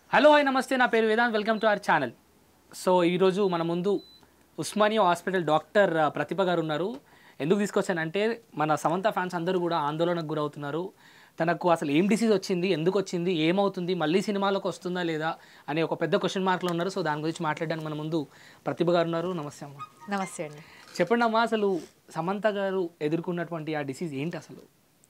Hello hi నమస్తే, నా పేరు Vedant. Welcome to our channel. So ఈరోజు మన ముందు ఉస్మానియా హాస్పిటల్ డాక్టర్ ప్రతిభ గారు ఉన్నారు. ఎందుకు తీసుకొచ్చానంటే మన సమంత ఫ్యాన్స్ అందరూ కూడా ఆందోళనకు గురవుతున్నారు. తనకు అసలు ఏం డిసీజ్ వచ్చింది, ఎందుకు వచ్చింది, ఏమవుతుంది, మళ్ళీ సినిమాలోకి వస్తుందా లేదా అనే ఒక పెద్ద క్వశ్చన్ మార్క్లో ఉన్నారు. సో దాని గురించి మాట్లాడడానికి మన ముందు ప్రతిభ గారు ఉన్నారు. నమస్తే అమ్మ. నమస్తే అండి. చెప్పండి అమ్మా, అసలు సమంత గారు ఎదుర్కొన్నటువంటి ఆ డిసీజ్ ఏంటి అసలు?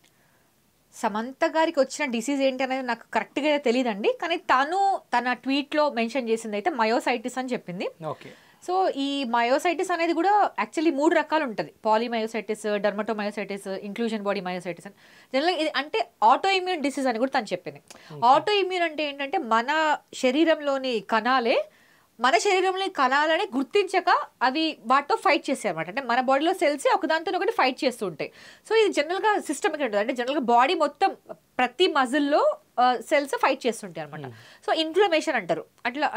సమంత గారికి వచ్చిన డిసీజ్ ఏంటి అనేది నాకు కరెక్ట్గా తెలియదండి, కానీ తన ట్వీట్లో మెన్షన్ చేసింది అయితే మయోసైటిస్ అని చెప్పింది. ఓకే. సో ఈ మయోసైటిస్ అనేది కూడా యాక్చువల్లీ 3 రకాలు ఉంటుంది. Polymyositis, dermatomyositis, inclusion body myositis అని. జనరల్గా ఇది అంటే ఆటో ఇమ్యూన్ డిసీజ్ అని కూడా తను చెప్పింది. ఆటో ఇమ్యూన్ అంటే ఏంటంటే మన శరీరంలోని కణాలే మన శరీరంలోని కణాలని గుర్తించక అవి వాటితో ఫైట్ చేస్తాయి అనమాట. అంటే మన బాడీలో సెల్స్ ఒకదాంతో ఒకటి ఫైట్ చేస్తూ ఉంటాయి. సో ఇది జనరల్గా సిస్టమిక్ ఉంటుంది. అంటే జనరల్గా బాడీ మొత్తం ప్రతి మజిల్లో సెల్స్ ఫైట్ చేస్తుంటాయి అనమాట. సో ఇన్ఫ్లమేషన్ అంటారు అట్లా.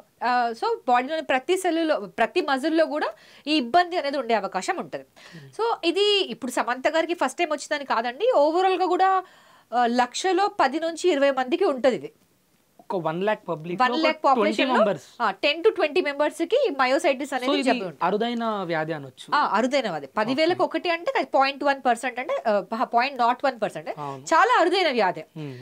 సో బాడీలోని ప్రతి సెల్లో ప్రతి మజిల్లో కూడా ఈ ఇబ్బంది అనేది ఉండే అవకాశం ఉంటుంది. సో ఇది ఇప్పుడు సమంత గారికి ఫస్ట్ టైం వచ్చిందని కాదండి, ఓవరాల్గా కూడా లక్షలో 10 నుంచి 20 మందికి ఉంటుంది ఇది. 1 lakh public 1 lakh population 10 to 20 members కి మయోసైటిస్ అనేది జబ్బు. అరుదైన వ్యాధి అనొచ్చు. అరుదైన వ్యాధి 10,000కి ఒకటి అంటే 0.1% అంటే 0.01%. చాలా అరుదైన వ్యాధి.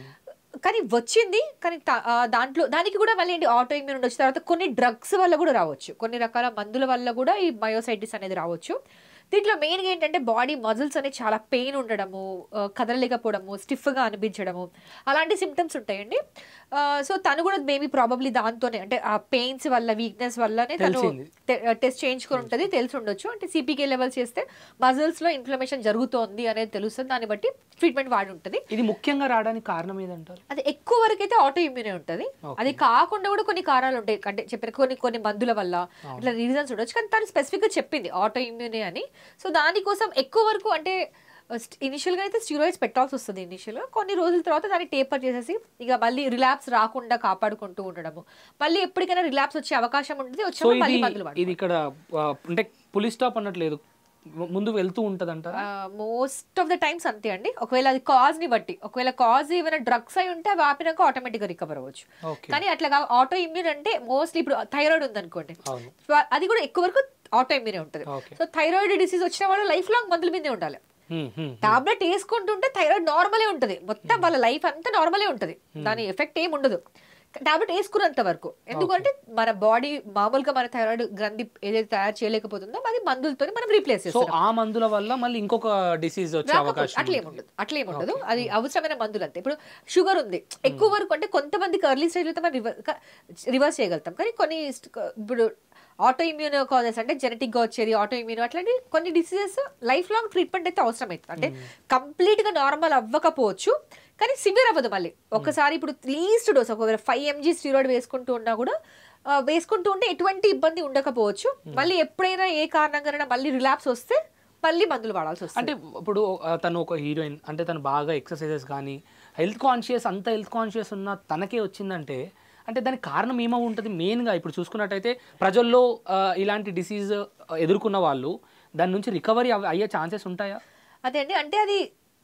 కానీ వచ్చింది. కానీ దానికి కూడా మళ్ళీ ఏంటి, ఆటో ఇమ్యూన్ వచ్చిన తర్వాత కొన్ని డ్రగ్స్ వల్ల కూడా రావచ్చు, కొన్ని రకాల మందుల వల్ల కూడా ఈ మయోసైటిస్ అనేది రావచ్చు. దీంట్లో మెయిన్గా ఏంటంటే బాడీ మజిల్స్ అనేది చాలా పెయిన్ ఉండడము, కదలలేకపోవడము, స్టిఫ్గా అనిపించడము, అలాంటి సిమ్టమ్స్ ఉంటాయండి. సో తను కూడా మేబీ ప్రాబబ్లీ దాంతోనే అంటే ఆ పెయిన్స్ వల్ల, వీక్నెస్ వల్లనే తను టెస్ట్ చేయించుకొని ఉంటుంది, తెలిసి ఉండొచ్చు. అంటే సిపికే లెవెల్స్ చేస్తే మజిల్స్లో ఇన్ఫ్లమేషన్ జరుగుతోంది అనేది తెలుస్తుంది. దాన్ని బట్టి ట్రీట్మెంట్ వాడి ఉంటుంది. ఇది ముఖ్యంగా రావడానికి కారణం ఏదంటారు? అది ఎక్కువ వరకు అయితే ఆటో ఇమ్యూనే ఉంటుంది. అది కాకుండా కూడా కొన్ని కారణాలు ఉంటాయి. అంటే చెప్పారు కొన్ని మందుల వల్ల ఇట్లా రీజన్స్ ఉండొచ్చు. కానీ తను స్పెసిఫిక్గా చెప్పింది ఆటో ఇమ్యూనే అని. సో దానికోసం ఎక్కువ వరకు అంటే ఇనిషియల్గా అయితే స్టీరాయిడ్స్ పెట్టాల్సి వస్తుంది. ఇనిషియల్గా కొన్ని రోజుల తర్వాత దాన్ని టేపర్ చేసేసి ఇక మళ్ళీ రిలాప్స్ రాకుండా కాపాడుకుంటూ ఉండడము. మళ్ళీ ఎప్పటికైనా రిలాప్స్ వచ్చే అవకాశం ఉంటుంది. వచ్చి మళ్ళీ మందులు ఇది ఇక్కడ అంటే పులి స్టాప్ అన్నట్లేదు, ముందు వెళ్తూ ఉంటుంది అంట. మోస్ట్ ఆఫ్ ద టైమ్స్ అంతే అండి. ఒకవేళ అది కాజ్ ని బట్టి, ఒకవేళ కాజ్ ఏమైనా డ్రగ్స్ అయి ఉంటే అవి ఆపినాక ఆటోమేటిక్ గా రికవర్ అవ్వచ్చు. కానీ అట్లా ఆటో ఇమ్యూన్ అంటే మోస్ట్లీ ఇప్పుడు థైరాయిడ్ ఉంది అనుకోండి, అది కూడా ఎక్కువ వరకు ఆటో ఇమ్యూనే ఉంటుంది. సో థైరాయిడ్ డిసీజ్ వచ్చిన వాళ్ళు లైఫ్ లాంగ్ మందుల మీదే ఉండాలి. టాబ్లెట్ వేసుకుంటుంటే థైరాయిడ్ నార్మలే ఉంటుంది, మొత్తం వాళ్ళ లైఫ్ అంతా నార్మలే ఉంటుంది, దాని ఎఫెక్ట్ ఏమి ఉండదు టాబ్లెట్ వేసుకున్నంత వరకు. ఎందుకంటే మన బాడీ మామూలుగా మన థైరాయిడ్ గ్రంథి ఏదైతే తయారు చేయలేకపోతుందో అది మందులతో మనం రీప్లేస్ చేస్తాం. ఆ మందుల వల్ల మళ్ళీ ఇంకొక డిసీజ్ వచ్చే అవకాశం అట్లేముండదు. అది అవసరమైన మందులు అంతే. ఇప్పుడు షుగర్ ఉంది ఎక్కువ వరకు అంటే కొంతమందికి ఎర్లీ స్టేజ్ లో మనం రివర్స్ చేయగలుగుతాం. కానీ కొన్ని ఇప్పుడు ఆటో ఇమ్యూన్ కాజెస్ అంటే జెనెటిక్ గా వచ్చేది ఆటో ఇమ్యూన్, అట్లాంటి కొన్ని డిసీజెస్ లైఫ్ లాంగ్ ట్రీట్మెంట్ అయితే అవసరం అవుతుంది. అంటే కంప్లీట్ గా నార్మల్ అవ్వకపోవచ్చు, కానీ సివియర్ అవ్వదు. మళ్ళీ ఒకసారి ఇప్పుడు లీస్ట్ డోస్ ఒకవేళ 5 mg స్టీరాయిడ్ వేసుకుంటూ ఉన్నా కూడా వేసుకుంటూ ఉంటే ఎటువంటి ఇబ్బంది ఉండకపోవచ్చు. మళ్ళీ ఎప్పుడైనా ఏ కారణంగా మళ్ళీ రిలాప్స్ వస్తే మళ్ళీ మందులు వాడాల్సి వస్తుంది. అంటే ఇప్పుడు తను ఒక హీరోయిన్, అంటే తను బాగా ఎక్సర్సైజెస్ కానీ హెల్త్ కాన్షియస్ ఉన్న తనకే వచ్చిందంటే అంటే దానికి కారణం ఏమో ఉంటుంది మెయిన్గా. ఇప్పుడు చూసుకున్నట్టయితే ప్రజల్లో ఇలాంటి డిసీజ్ ఎదుర్కొన్న వాళ్ళు దాని నుంచి రికవరీ అయ్యే ఛాన్సెస్ ఉంటాయా? అదే అండి, అంటే అది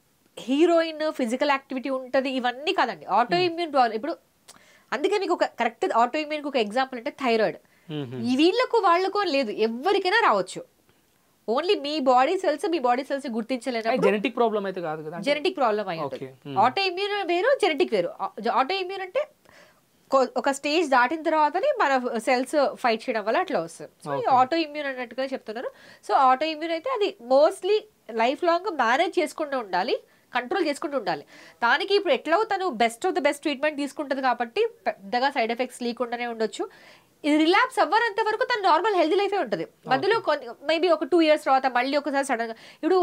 హీరోయిన్ ఫిజికల్ యాక్టివిటీ ఉంటుంది ఇవన్నీ కాదండి, ఆటో ఇమ్యూన్ ప్రాబ్లం. ఇప్పుడు అందుకే మీకు ఒక కరెక్ట్ ఆటో ఇమ్యూన్ ఒక ఎగ్జాంపుల్ అంటే థైరాయిడ్. వీళ్ళకు వాళ్ళకు లేదు, ఎవరికైనా రావచ్చు. ఓన్లీ మీ బాడీ సెల్స్ గుర్తించలేనప్పుడు జెనెటిక్ ప్రాబ్లం అయితే కాదు కదా, జెనెటిక్ ప్రాబ్లం అయి ఉంటుంది. ఆటో ఇమ్యూన్ వేరు, జెనెటిక్ వేరు. ఆటో ఇమ్యూన్ అంటే ఒక స్టేజ్ దాటిన తర్వాతనే మన సెల్స్ ఫైట్ చేయడం వల్ల అట్లా వస్తుంది. సో ఈ ఆటో ఇమ్యూన్ అన్నట్టుగా చెప్తున్నారు. సో ఆటో ఇమ్యూన్ అయితే అది మోస్ట్లీ లైఫ్ లాంగ్ మేనేజ్ చేసుకుంటూ ఉండాలి, కంట్రోల్ చేసుకుంటూ ఉండాలి. దానికి ఇప్పుడు ఎట్లా తను best of the best treatment తీసుకుంటుంది కాబట్టి పెద్దగా సైడ్ ఎఫెక్ట్స్ లేకుండానే ఉండొచ్చు. ఇది రిలాప్స్ అవ్వనంత వరకు తను నార్మల్ హెల్తీ లైఫే ఉంటుంది. మధ్యలో మేబీ ఒక 2 years తర్వాత మళ్ళీ ఒకసారి సడన్ గా ఇప్పుడు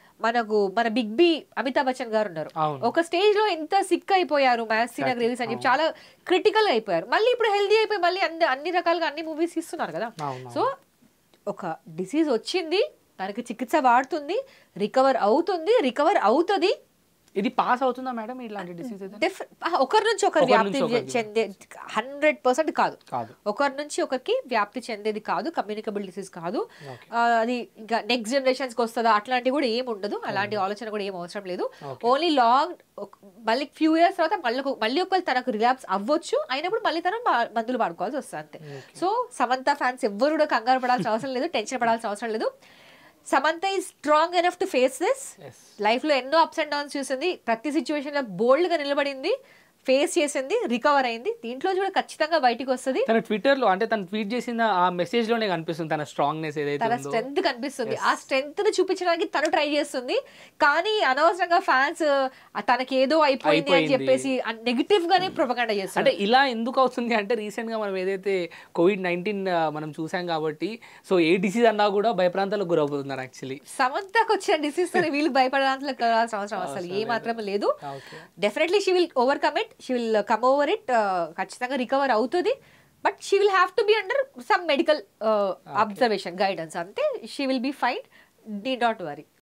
మన బిగ్ బి అమితాబ్ బచ్చన్ గారు ఉన్నారు, ఒక స్టేజ్ లో ఎంత సిక్ అయిపోయారు, మ్యాసినా గ్రేవీస్ అని చెప్పి చాలా క్రిటికల్ అయిపోయారు. మళ్ళీ ఇప్పుడు హెల్దీ అయిపోయి మళ్ళీ అన్ని రకాలుగా అన్ని మూవీస్ ఇస్తున్నారు కదా. సో ఒక డిసీజ్ వచ్చింది, దానికి చికిత్స వాడుతుంది, రికవర్ అవుతుంది. ఇది పాస్ అవుతుందా మేడం ఇలాంటి డిసీజ్ అయితే? ఒకరి నుంచి ఒకరు వ్యాప్తి చెందే 100% కాదు. ఒకరి నుంచి ఒకరికి వ్యాప్తి చెందేది కాదు, కమ్యూనికబుల్ డిసీజ్ కాదు. అది ఇంకా నెక్స్ట్ జనరేషన్స్ కి వస్తుందా అట్లాంటివి కూడా ఏమి ఉండదు, అలాంటి ఆలోచన కూడా ఏం అవసరం లేదు. ఓన్లీ లాంగ్ మళ్ళీ ఫ్యూ ఇయర్స్ తర్వాత మళ్ళీ ఒకరు తనకు రిలాప్స్ అవ్వచ్చు, అయినప్పుడు మళ్ళీ తను మందులు వాడుకోవాల్సి వస్తుంది అంతే. సో సమంత ఫ్యాన్స్ ఎవ్వరు కూడా కంగారు పడాల్సిన అవసరం లేదు, టెన్షన్ పడాల్సిన అవసరం లేదు. Samantha is strong enough to face this. Life లో ఎన్నో అప్స్ అండ్ డౌన్స్ చూసింది, ప్రతి సిచ్యువేషన్ లో బోల్డ్ గా నిలబడింది, ఫేస్ చేసింది, రికవర్ అయింది. దీంట్లో కూడా ఖచ్చితంగా బయటికి వస్తుంది. తన ట్విట్టర్ లో అంటే తను ట్వీట్ చేసిన ఆ మెసేజ్ లోనే కనిపిస్తుంది తన స్ట్రాంగ్నెస్ ఏదైతే తన స్ట్రెంగ్త్ కనిపిస్తుంది. ఆ స్ట్రెంగ్త్ ని చూపించడానికి తను ట్రై చేస్తుంది, కానీ అనవసరంగా ఫ్యాన్స్ తనకి ఏదో అయిపోయింది అని చెప్పేసి నెగిటివ్ గానే ప్రొపగండా చేస్తారు. అంటే ఇలా ఎందుకు అవుతుంది అంటే రీసెంట్ గా మనం ఏదైతే COVID-19 మనం చూసాం కాబట్టి, సో ఏ డిసీజ్ అన్నా కూడా భయప్రాంతాలకు గురవుతున్నారు. యాక్చువల్లీ సమంతకు వచ్చిన డిసీజ్ తో వీళ్ళు భయపడాల్సిన అవసరం అసలు ఏ మాత్రం లేదు. Definitely she will overcome it, she will come over it, ఖచ్చితంగా రికవర్ అవుతుంది. But she will have to be under some medical observation guidance అంతే. she will be fine, need not worry.